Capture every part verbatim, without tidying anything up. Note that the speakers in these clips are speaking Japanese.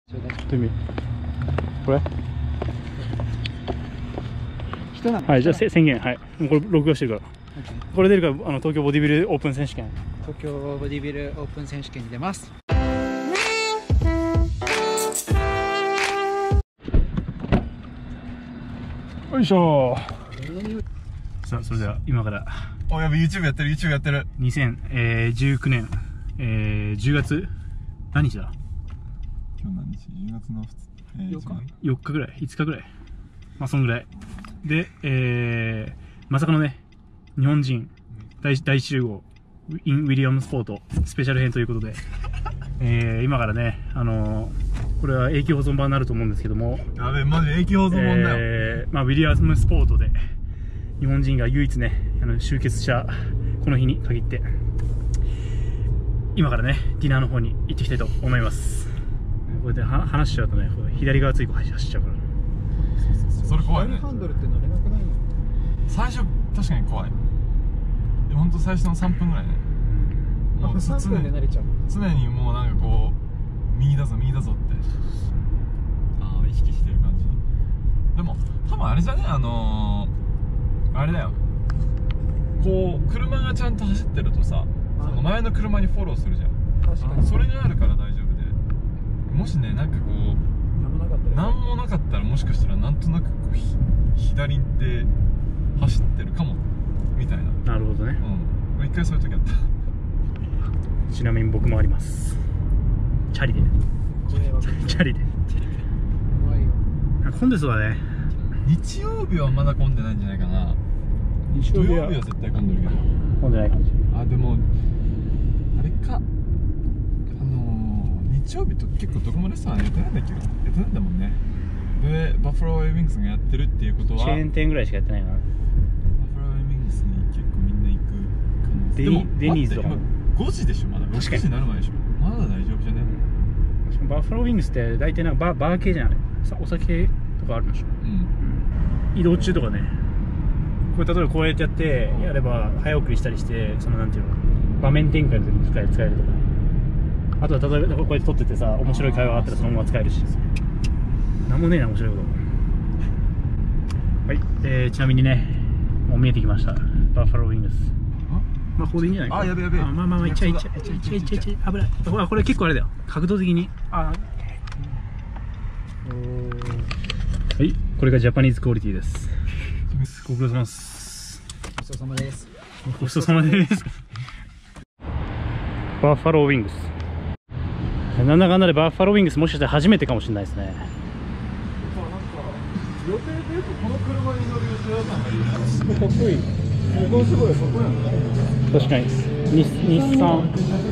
ちょっと見これ人なの。はい、じゃあ宣言、はい、もうこれ録画してるから。これ出るから、あの東京ボディビルオープン選手権。 東京ボディビルオープン選手権に出ます。 よいしょー。さあ、それでは今から。 お、やべ、YouTube やってる、YouTube やってる。 にせんじゅうきゅうねん、えー、じゅうがつ何日だ。 今日何日？じゅうがつのえー、 よっかよっかぐらい、いつかぐらい、まあそんぐらいで、えー、まさかのね、日本人大大集合 in ウィリアムスポートスペシャル編ということで、えー、今からね、あのー、これは永久保存版になると思うんですけども、 やべえ、マジ永久保存版だよ。 えー、まあ、ウィリアムスポートで日本人が唯一ね、あの集結したこの日に限って、今からね、ディナーの方に行っていきたいと思います。これで話しちゃうとね、左側ついこう走っちゃうから。 それ怖いね。 ハンドルって乗れなくないの？ 最初確かに怖い。ほんと最初のさんぷんぐらいね。 もうさんぷんで慣れちゃう。 常にもうなんかこう右だぞ右だぞってああ意識してる感じ。でも多分あれじゃね、あのー、あれだよ、こう車がちゃんと走ってるとさ、その前の車にフォローするじゃん。 確かにそれがあるから大丈夫で、もしね、なんかこう何もなかったら何もなかったら、もしかしたらなんとなくこうひ左で走ってるかもみたいな。 なるほどね。 うん、一回そういう時あった。 ちなみに僕もあります。チャリでチャリで怖いよ。 混んでそうだね。 日曜日はまだ混んでないんじゃないかな。 日土曜日は絶対混んでるけど。 混んでない感じ。 あ、でもあれか、あのー、日曜日と結構どこもレストランやってないんだけど、やってないんだもんね。でバッファローウェイングスがやってるっていうことは、 チェーン店ぐらいしかやってないな。 バッファローウェイングスに結構みんな行く可能性。 デニデニーズとかもごじでしょ、まだろくじになる前でしょ。まだ大丈夫じゃね。 バッファローウィングスって大体なんかバー、バー系じゃない、さお酒とかあるんでしょ。 うん、 移動中とかね、これ例えばこうやってやってやれば早送りしたりして、そのなんていうの、場面展開の時に使える使えるとか、あとは例えばこうやって撮っててさ、面白い会話があったらそのまま使えるし、なんもねえな面白いこと。はい、えー、ちなみにね、もう見えてきました、バッファローウィングス。まあここでいいんじゃないか。 あ、やべやべ。 あ、まあまあまあ、いっちゃいっちゃいっちゃいっちゃいっちゃいっちゃい、危ない。ほら、これ結構あれだよ、角度的に。あ、はい、これがジャパニーズクオリティです。ご苦労様です。 ごちそうさまです。 ごちそうさまです。バッファローウィングス。なんだかんだでバッファローウィングス、もしかしたら初めてかもしれないですね。 予定で言うとこの車に乗る予定だったんだけど、 すごいかっこいい。 ものすごいそこやん。 確かに。日日産。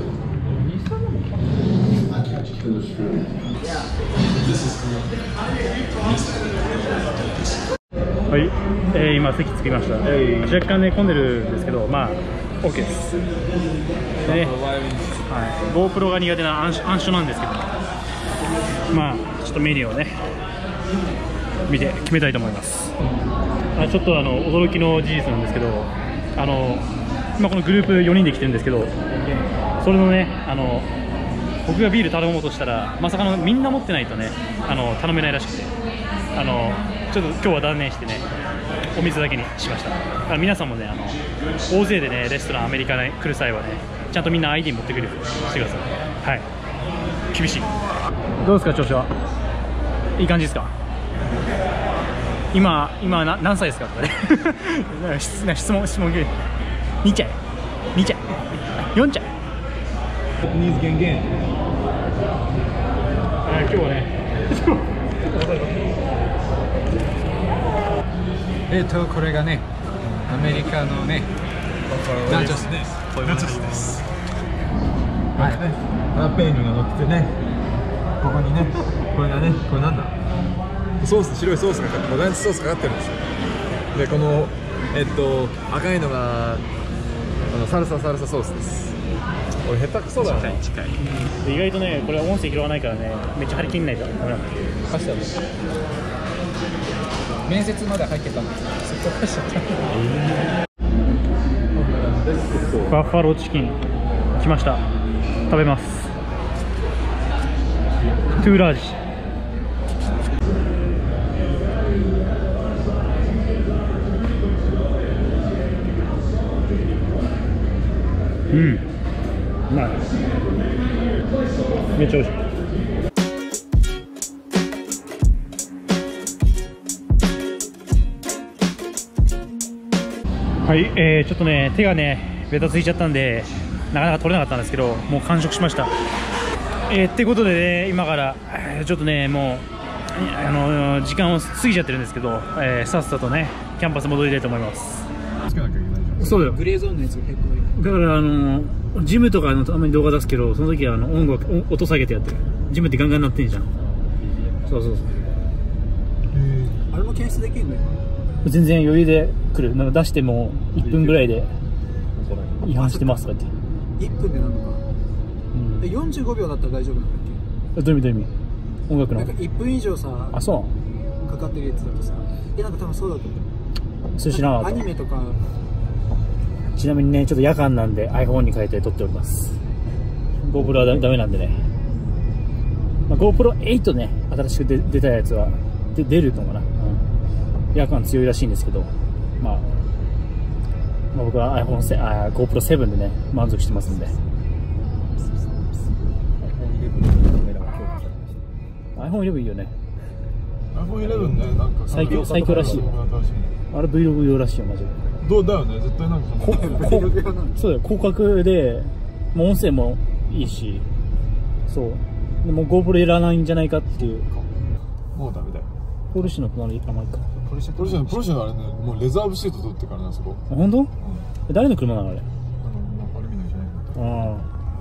はい、えー、今席着きました。えー、若干ね混んでるんですけど、まあ OK です。でね、はい、GoPro が苦手な暗所、暗所なんですけど、まあちょっとメニューをね見て決めたいと思います。あ、ちょっとあの驚きの事実なんですけど、あの今このグループよにんで来てるんですけど、それのね、あの僕がビール頼もうとしたら、まさかのみんな持ってないとね、あの頼めないらしくて、あのちょっと今日は断念してね、お水だけにしました。だから皆さんもね、あの大勢でねレストランアメリカに来る際はね、ちゃんとみんな アイディー 持ってくるようにしてください。はい、厳しい。どうですか調子は。いい感じですか。今今な何歳ですかとかね質質問質問にちゃいにちゃいよんちゃい。 ニーズ減減。 今日はねえっとこれがね、アメリカのねナチョスです。ナチョスです。 はい、 ハラペーニョが乗っててね、ここにね、これがね、これなんだ、ソース、白いソースがモダンチソースかかってるんですよ。でこのえっと赤いのがあのサルササルサソースです。これ下手くそだな。 近い近い。意外とね、これは音声拾わないからね、めっちゃ張り切んないとダメなんだけど。 貸したの面接まで入ってたんですけど、そこ貸しちゃった。 バッファローチキン来ました。食べます。 トゥーラージ。うん、うまい。めっちゃ美味しい。はい、えー、ちょっとね手がねベタついちゃったんでなかなか取れなかったんですけど、もう完食しました。えー、ってことでね、今からちょっとねもうあの時間を過ぎちゃってるんですけど、えー、さっさとねキャンパス戻りたいと思います。そうだよ。 グレーゾーンのやつが結構いい。 だからあのジムとかのたまに動画出すけど、その時はあの音楽音下げてやってる。ジムってガンガン鳴ってんじゃん。そうそうそう。 あれも検出できるのよ。 全然余裕で来る。なんか出してもいっぷんぐらいで違反してますとか言って。 いっぷんでなんのか、うん、よんじゅうごびょうだったら大丈夫なんだっけ。 どういう意味どういう意味。音楽のなんかいっぷん以上さ、 あ、そうかかってるやつだとさ、いやなんか多分そうだと思う。 それ知らなかった。 アニメとか。 ちなみにね、ちょっと夜間なんで iPhone に変えて撮っております。 GoPro はダメなんでね、まあ、GoPro エイトね、新しく出出たやつはで出るのかな、うん、夜間強いらしいんですけど、まあ、まあ、僕は iPhone セあ GoPro セブンでね満足してますんで。 iPhone イレブンいいよね。 iPhone イレブンね、なんか最強最強らしいよ。あれ Vlog 用らしいよマジで。 どうだよね、絶対なんかこそうだよ、広角でもう音声もいいし、そうでも GoPro いらないんじゃないかっていう。 もうダメだよ。 ポルシェの隣甘いか。 ポルシェポルシェのポルシェのあれね、もうレザーブシート取ってからな、そこ。 本当？うん、誰の車なのあれ。 あのアルミのじゃないの。 あ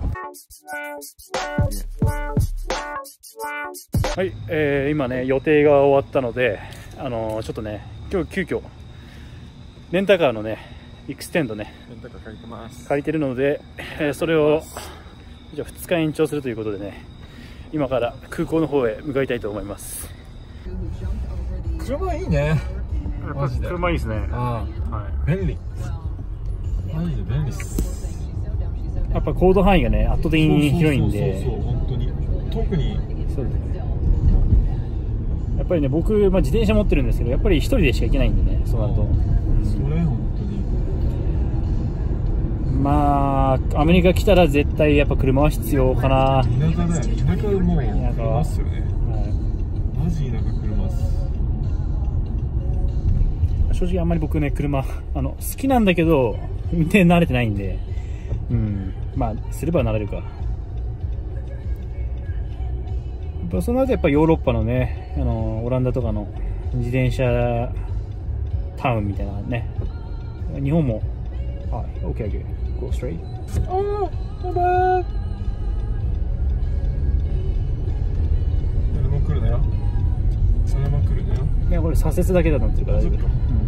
あ。はい、えー、今ね予定が終わったので、あのー、ちょっとね今日急遽レンタカーのねエクステンドねレンタカー借りてます。 借りてるので、えー、それをじゃあふつか延長するということでね、今から空港の方へ向かいたいと思います。 車いいね。マジで車いいですね。 ああ、はい、便利。マジで便利っす。 やっぱ行動範囲がね圧倒的に広いんで、 そうそうそうそう、本当に特にそうですね。やっぱりね僕、まあ、自転車持ってるんですけど、やっぱり一人でしか行けないんでね、そうなると、うん、 それ本当にまあアメリカ来たら絶対やっぱ車は必要かな。 田舎だよ、田舎もう田舎は車っすよね、はい、マジ田舎車っす。 正直あんまり僕ね車あの好きなんだけど運転慣れてないんで、うん、まあすれば慣れるか。やっぱその後やっぱヨーロッパのね、あのオランダとかの自転車タウンみたいなね、日本もはい OK OK go straight。 ああやばい、誰も来るなよ、誰も来るなよ。 いやこれ左折だけだと思ってるから大丈夫。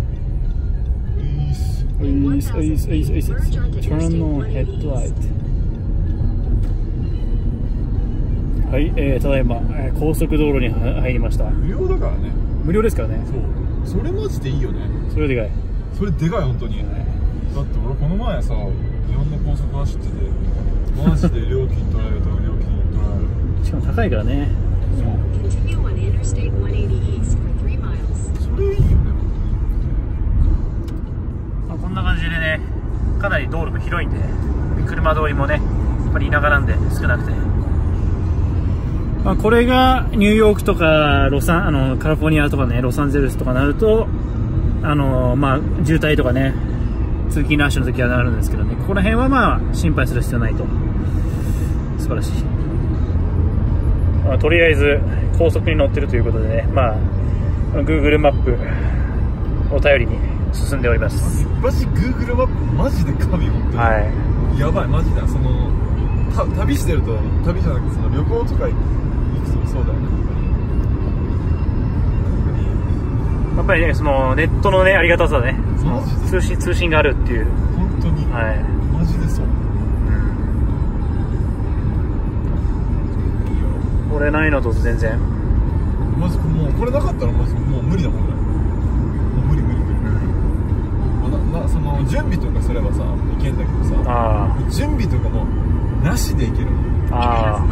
いいっすいいっすいいっすいいっす。 Turn on headlight。 はい、えー、ただいま、えー、高速道路に入りました。 無料だからね。 無料ですからね。 そう、それマジでいいよね。 それでかい、 それでかい本当に、はい、だって俺この前さ、いろんな高速走っててマジで料金取られると料金取られる。 しかも高いからね。 そう、それいいよねまあ、こんな感じでね、かなり道路が広いんで、車通りもねやっぱり田舎なんで少なくて、まあ、これがニューヨークとかロサンあのカリフォルニアとかね、ロサンゼルスとかなるとあの、まあ、渋滞とかね通勤ラッシュの時はなるんですけどね、ここら辺はまあ心配する必要ないと。素晴らしい。まあ、とりあえず高速に乗ってるということでね、まあ Google マップを頼りに進んでおります。 マジ Google マップマジで神、本当に、 はい、やばい、マジだ。そのた旅してると、旅じゃなくてその旅行とか行くとそうだよね。 やっぱりね、そのネットのねありがたさね、その通信通信があるっていう、 本当に、はい、マジでそう。うん、これないのと全然マジもうこれなかったらマジもう無理だもんね。もう無理無理無理。まあ、ななその準備とかすればさいけんだけどさ、あ準備とかもなしでいけるもん。 ああ、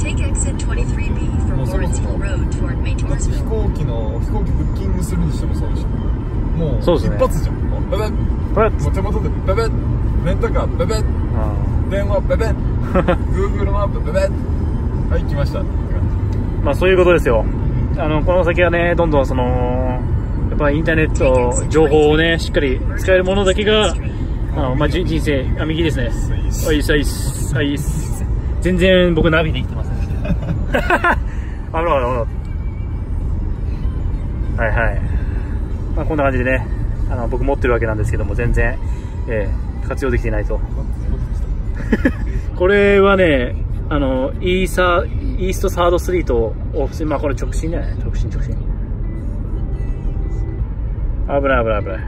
もうそもそも飛行機の飛行機ブッキングするにしてもそうでしょ。もうそうですね一発じゃん。もうベベッ、 これもう手元でベベッ、レンタカーベベッ、電話ベベッ、Google マップベベッ、はい来ました。 まあそういうことですよ。あのこの先はね、どんどんそのやっぱインターネット情報をねしっかり使えるものだけが、あのまあじ人生あ右ですね。はい、はい、はい、全然僕ナビで生きてますね。あのあのはいはい。まあこんな感じでね、あの僕持ってるわけなんですけども、全然、えー、活用できていないと。これはね、あのイーサイーストサードストリートを、まあこれ直進じゃない、直進直進。危ない危ない危ない。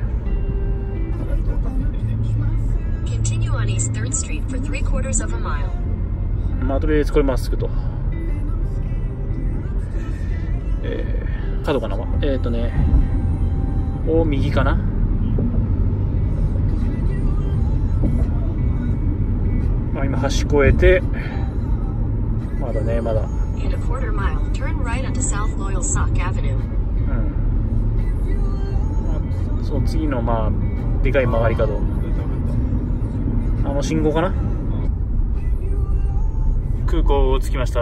まあとりあえずこれまっすぐと。えー、角かな、えっ、ー、とね、を右かな。まあ今橋越えて、まだねまだ。うん。そう、次のまあでかい曲がり角。あの信号かな。空港着きました。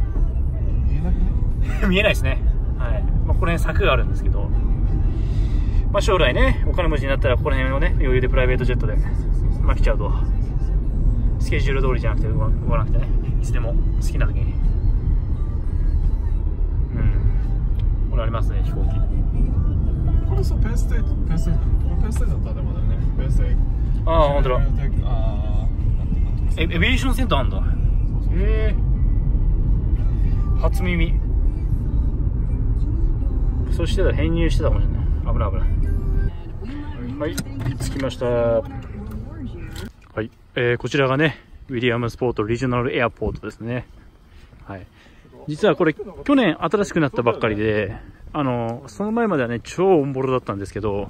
見えないですね。はい。まあこの辺柵があるんですけど。まあ、将来ね、お金持ちになったらここら辺をね、余裕でプライベートジェットで、まあ、来ちゃうと。スケジュール通りじゃなくて動かなくてね、いつでも好きな時に。うん。これありますね、飛行機。 これさ、ペンステート、ペンステート、これペンステートの建物だよね。ペンステート。 ああ、ほんとだ。 あえ、エビエーションセンターあんだ。へえ。初耳。そしてたら編入してたかもしれない。危ない危ない。はい、着きました。はい、えー、こちらがね、ウィリアムスポートリジョナルエアポートですね。はい。実はこれ、去年新しくなったばっかりで、あの、その前まではね、超オンボロだったんですけど、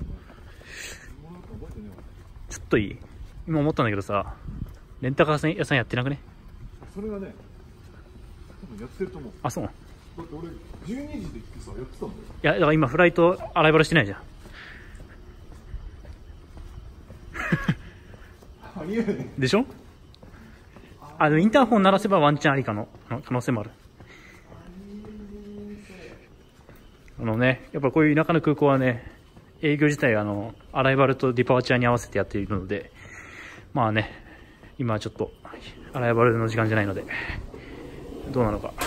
ちょっといい？今思ったんだけどさ、レンタカー屋さんやってなくね？ それがね、多分やってると思う。 あ、そう。 だって俺、じゅうにじで行ってさ、やってたんだよ。 いや、だから今フライト洗いバラしてないじゃん。 ありえるね。 でしょ？あのインターホン鳴らせばワンチャンありかの可能性もある。あのね、やっぱこういう田舎の空港はね、営業自体あのアライバルとディパーチャーに合わせてやっているので、まあね、今はちょっとアライバルの時間じゃないのでどうなのか。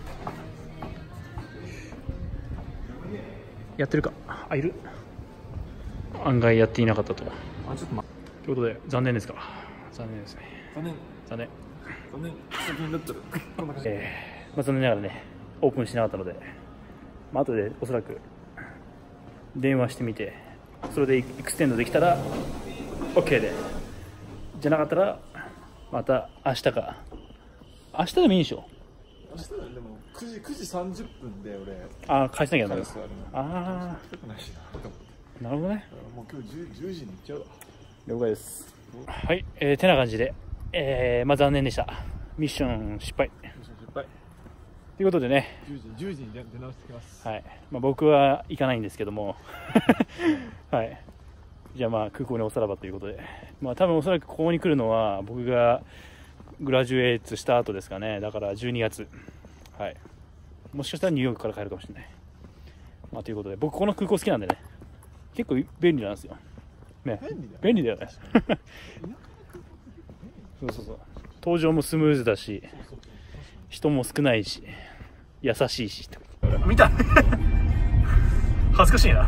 やってるか。あ、いる。案外やっていなかったと。 あ、ちょっと待って。 ということで残念ですか。残念ですね。 残念。 残念。 残念。先になってる。こんな感じ。 えー、まあ、残念ながらね、オープンしなかったので、まあ後でおそらく電話してみて、それでエクステンドできたら OK で、じゃなかったらまた明日か。明日でもいいでしょ。 明日でもくじくじさんじゅっぷんで俺。 ああ、返さなきゃならない。ああ。なるほどね。 もう今日じゅうじに行っちゃうわ。 了解です。はい、えー、てな感じで、えー、まあ残念でした。ミッション失敗。 ミッション失敗。 ということでね。 じゅうじ、じゅうじに出直してきます。 はい。まあ僕は行かないんですけども。はい。じゃあまあ空港におさらばということで。まあ多分おそらくここに来るのは僕がグラジュエートした後ですかね。だからじゅうにがつ。はい。もしかしたらニューヨークから帰るかもしれない。まあということで、僕この空港好きなんでね。結構便利なんですよ。ね、便利だよね。そうそうそう。搭乗もスムーズだし、人も少ないし、優しいし。見た？恥ずかしいな。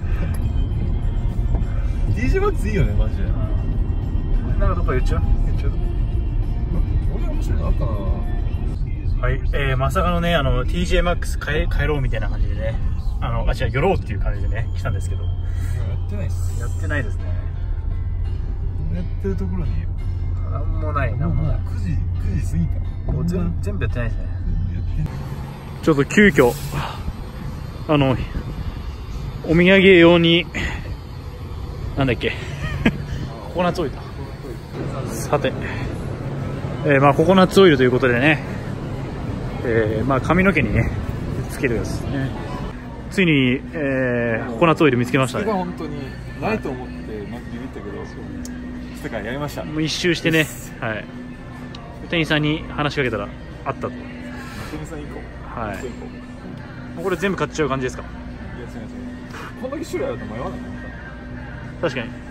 ディージェー マックスいいよね、マジで。 なんかどっか言っちゃう？言っちゃう？ 俺面白いのあったな。 はい、えー、まさかのね、あの ティージェー マックス 帰, 帰ろうみたいな感じでね、あの、あ、違う、寄ろうっていう感じでね、来たんですけど。 やってないっす。 やってないですね。 やってるところに。 なんもない、なんもない。 くじ、くじ過ぎた。 もう全全部やってないですね。ちょっと急遽、あの、お土産用に、なんだっけ、ココナッツオイルだ。さて、 えー、まあココナッツオイルということでね、えー、まあ髪の毛にねつけるやつですね。ついに、えー、ココナッツオイル見つけましたね。 それが本当にないと思ってなんかビビったけど、世界やりました。 もう一周してね、はい、店員さんに話しかけたらあったと。 店員さん行こう。 はい、 行こう。 もうこれ全部買っちゃう感じですか？ いや違う違う。こんだけ種類あると迷わないのかな。 確かに